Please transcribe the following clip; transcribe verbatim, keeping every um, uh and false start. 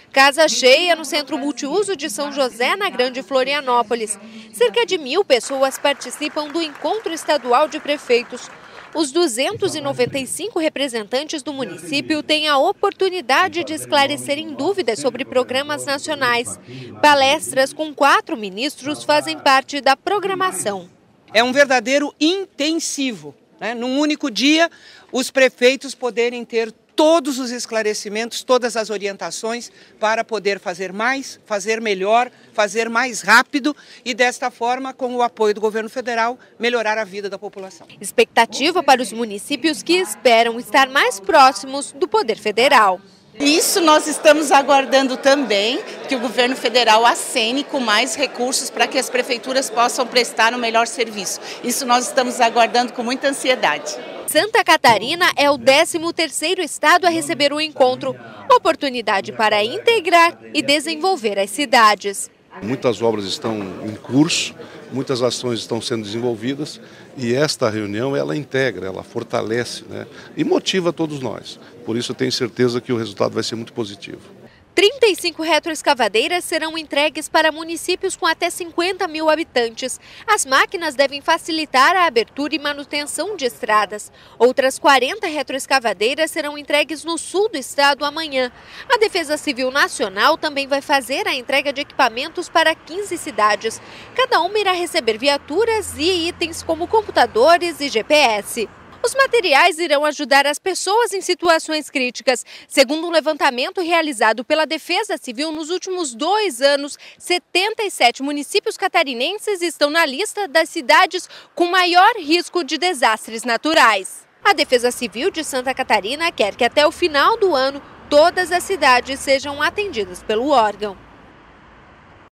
Casa cheia no Centro Multiuso de São José, na Grande Florianópolis. Cerca de mil pessoas participam do Encontro Estadual de Prefeitos. Os duzentos e noventa e cinco representantes do município têm a oportunidade de esclarecerem dúvidas sobre programas nacionais. Palestras com quatro ministros fazem parte da programação. É um verdadeiro intensivo, né? Num único dia, os prefeitos poderem ter todos os esclarecimentos, todas as orientações para poder fazer mais, fazer melhor, fazer mais rápido e, desta forma, com o apoio do governo federal, melhorar a vida da população. Expectativa para os municípios que esperam estar mais próximos do poder federal. Isso nós estamos aguardando também, que o governo federal acene com mais recursos para que as prefeituras possam prestar um melhor serviço. Isso nós estamos aguardando com muita ansiedade. Santa Catarina é o décimo terceiro estado a receber o encontro, oportunidade para integrar e desenvolver as cidades. Muitas obras estão em curso, muitas ações estão sendo desenvolvidas e esta reunião ela integra, ela fortalece, né, e motiva todos nós. Por isso eu tenho certeza que o resultado vai ser muito positivo. trinta e cinco retroescavadeiras serão entregues para municípios com até cinquenta mil habitantes. As máquinas devem facilitar a abertura e manutenção de estradas. Outras quarenta retroescavadeiras serão entregues no sul do estado amanhã. A Defesa Civil Nacional também vai fazer a entrega de equipamentos para quinze cidades. Cada uma irá receber viaturas e itens como computadores e G P S. Os materiais irão ajudar as pessoas em situações críticas. Segundo um levantamento realizado pela Defesa Civil, nos últimos dois anos, setenta e sete municípios catarinenses estão na lista das cidades com maior risco de desastres naturais. A Defesa Civil de Santa Catarina quer que até o final do ano todas as cidades sejam atendidas pelo órgão.